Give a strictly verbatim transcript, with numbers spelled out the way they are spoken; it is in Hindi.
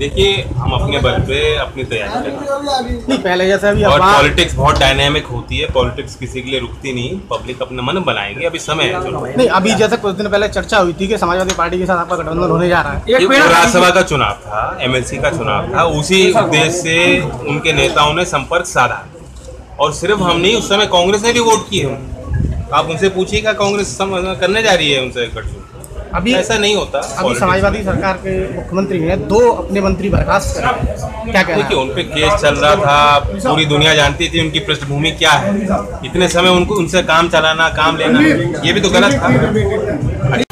देखिए, हम अपने बल पे अपनी तैयारी कर रहे हैं। नहीं पहले जैसे अभी और अफवाह- पॉलिटिक्स बहुत डायनामिक होती है, पॉलिटिक्स किसी के लिए रुकती नहीं, पब्लिक अपना मन बनाएंगे, अभी समय है। चलो, नहीं अभी जैसे कुछ दिन पहले चर्चा हुई थी कि समाजवादी पार्टी के साथ आपका गठबंधन होने जा रहा है। ये राज्यसभा का चुनाव था, एमएलसी का चुनाव था, उसी उद्देश्य से उनके नेताओं ने संपर्क साधा। और सिर्फ हम नहीं, उस समय कांग्रेस ने भी वोट किए। आप उनसे पूछिएगा, कांग्रेस करने जा रही है उनसे गठजोड़। अभी ऐसा नहीं होता। अभी समाजवादी सरकार के मुख्यमंत्री ने दो अपने मंत्री बर्खास्त करे, क्या कहना देखिए, है? उन पे केस चल रहा था, पूरी दुनिया जानती थी उनकी पृष्ठभूमि क्या है। इतने समय उनको उनसे काम चलाना, काम लेना, ये भी तो गलत था।